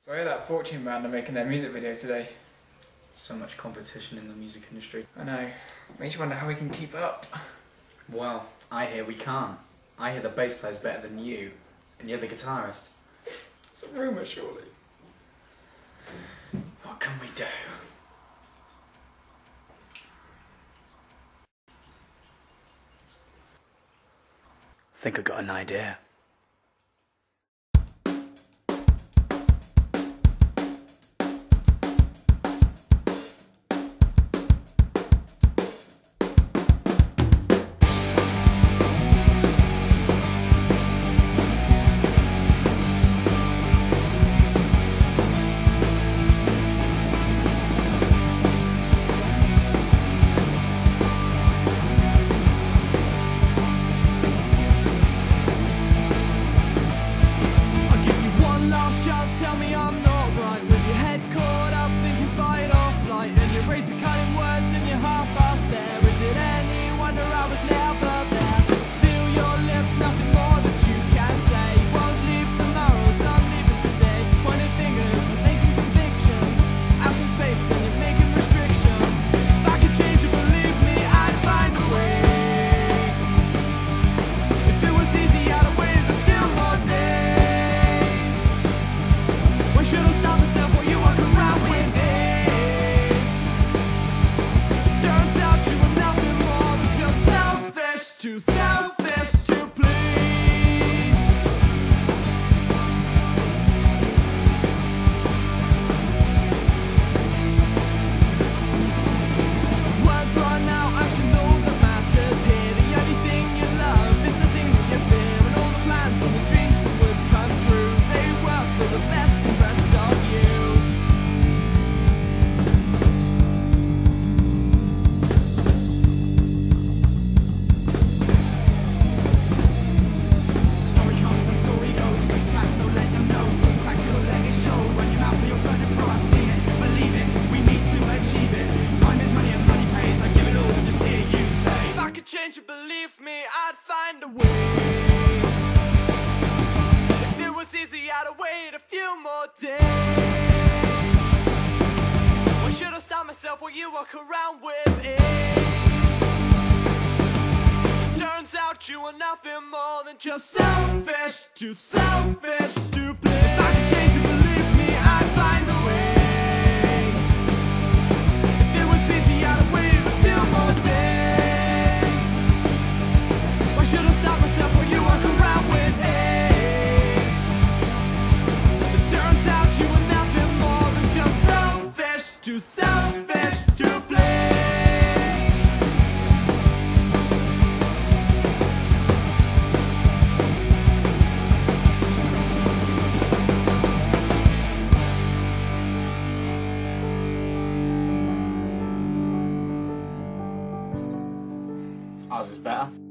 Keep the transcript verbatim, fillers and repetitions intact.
So I hear that Fortune band are making their music video today. So much competition in the music industry. I know. Makes you wonder how we can keep up. Well, I hear we can't. I hear the bass player's better than you, and you're the guitarist. It's a rumour, surely. What can we do? I think I got an idea. Tell me I'm not right, with your head caught up thinking fight or flight, and you raise your cutting words and your half-assed stare. Is it any wonder I was never there? Seal your lips, nothing more that you can say. Won't leave tomorrow, so I'm leaving today. Pointing fingers and making convictions, asking space, then you're making restrictions. If I could change it, believe me, I'd find a way. If it was easy, I'd have waited a few more days. Too selfish to please. Words run out, actions all that matters here. The only thing you love is the thing that you fear, and all the plans and the dreams that would come true, they work for the best interest of you. Change it, believe me, I'd find a way. If it was easy, I'd have waited a few more days. Why should I stop myself while you walk around with ease? Turns out you are nothing more than just selfish, too selfish to please. If I could change it, believe me, I'd find a way. If it was easy, I'd have waited a few more days. Too selfish to please. Ours is better.